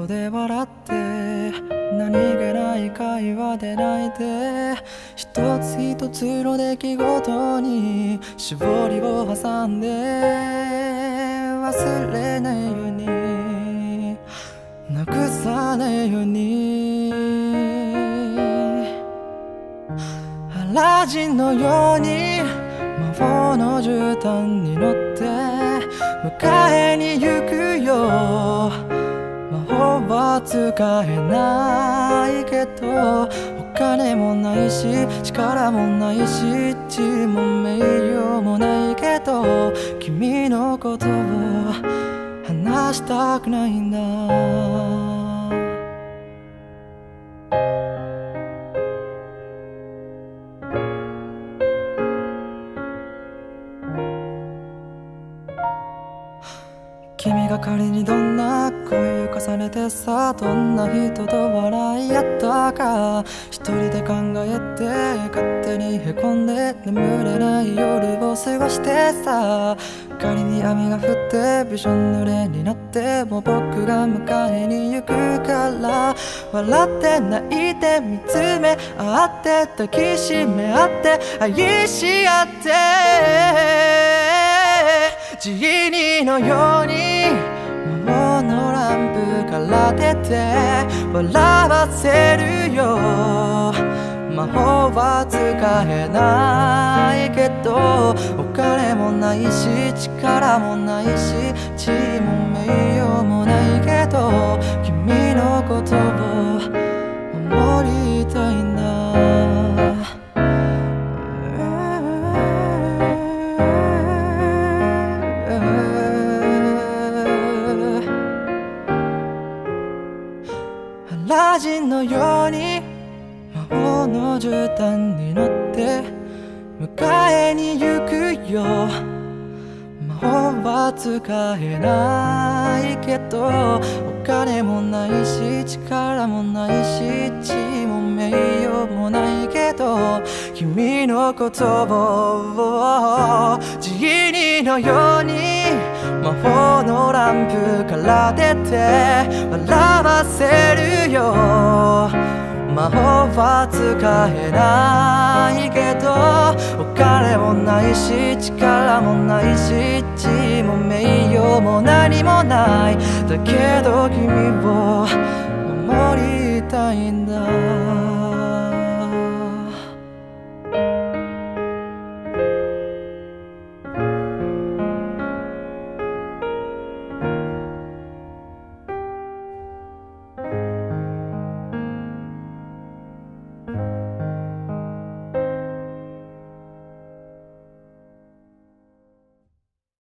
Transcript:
外で笑って何気ない会話で泣いて一つ一つの出来事に絞りを挟んで忘れないようになくさないようにアラジンのように魔法の絨毯に乗って迎えに行くよ魔法は使えないけどお金もないし力もないし地位も名誉もないけど君のことを話したくないんだ君が仮にどんな恋を重ねてさどんな人と笑い合ったか一人で考えて勝手にへこんで眠れない夜を過ごしてさ仮に雨が降ってびしょ濡れになっても僕が迎えに行くから笑って泣いて見つめ合って抱きしめ合って愛し合ってジーニーのように魔法のランプから出て笑わせるよ魔法は使えないけどお金もないし力もないし地位も名誉もないけど君のことを守りたいんだアラジンのように魔法の絨毯に乗って迎えに行くよ魔法は使えないけどお金もないし力もないし地位も名誉もないけど君のことをジーニーのように魔法のランプから出て笑わせるよ魔法は使えないけどお金もないし力もないし地位も名誉も何もないだけど君を